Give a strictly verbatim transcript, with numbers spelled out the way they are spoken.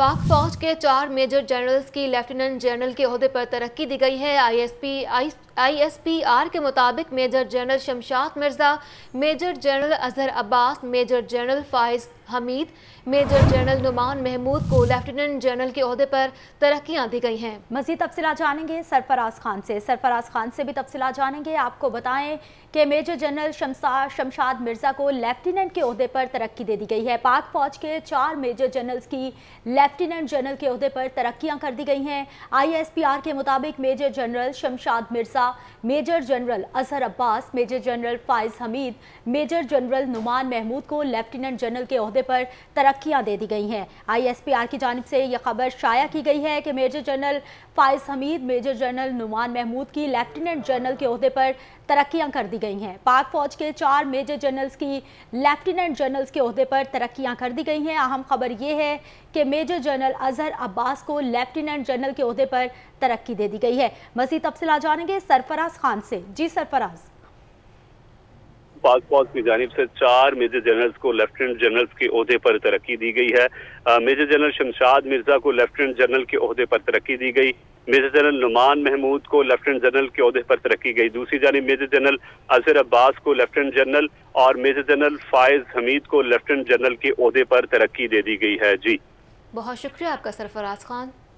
पाक फौज के चार मेजर जनरल्स की लेफ्टिनेंट जनरल के ओहदे पर तरक्की दी गई है। I S P I S P R के मुताबिक major general Shamshad Mirza, major general Azhar Abbas, major general Faiz Hamid, major general Nauman Mahmood को लेफ्टिनेंट जनरल के ओहदे पर तरक्कियाँ दी गई हैं। मज़ीद तफसीलात जानेंगे सरफराज खान से। सरफराज खान से भी तफसीलात जानेंगे। आपको बताएं कि मेजर जनरल शमशाद मिर्जा को लेफ्टिनेंट के ओहदे पर तरक्की दे दी गई है। पाक फौज के चार मेजर जनरल्स की लेफ्टिनेंट जनरल के ओहदे पर तरक्कियाँ कर दी गई हैं। आई एस पी आर के मुताबिक major general Shamshad Mirza, major general Azhar Abbas, major general Faiz Hamid, major general Nauman Mahmood को लेफ्टिनेंट जनरल के ओहदे पर तरक्कियां दे दी गई हैं। आई एस पी आर की जानिब से यह खबर शाया की गई है कि major general Faiz Hamid, major general Nauman Mahmood की लेफ्टिनेंट जनरल के ओहदे पर तरक्कियां कर दी गई हैं। पाक फौज के चार मेजर जनरल्स की लेफ्टिनेंट जनरल्स के ओहदे पर तरक्कियां कर दी गई हैं। अहम खबर यह है कि मेजर जनरल अजहर अब्बास को लेफ्टिनेंट जनरल के ओहदे पर तरक्की दे दी गई है। मज़ीद तफसीलात जानेंगे सरफराज खान से। जी सरफराज। पाक फौज की जानिब से चार मेजर जनरल्स को लेफ्टिनेंट जनरल्स के ओहदे पर तरक्की दी गई है। आ, मेजर जनरल शमशाद मिर्जा को लेफ्टिनेंट जनरल के ओहदे पर तरक्की दी गई। मेजर जनरल नौमान महमूद को लेफ्टिनेंट जनरल के ओहदे पर तरक्की गई। दूसरी जानिब मेजर जनरल अजहर अब्बास को लेफ्टिनेंट जनरल और मेजर जनरल फ़ाइज़ हमीद को लेफ्टिनेंट जनरल के ओहदे पर तरक्की दे दी गई है। जी बहुत शुक्रिया आपका सरफराज खान।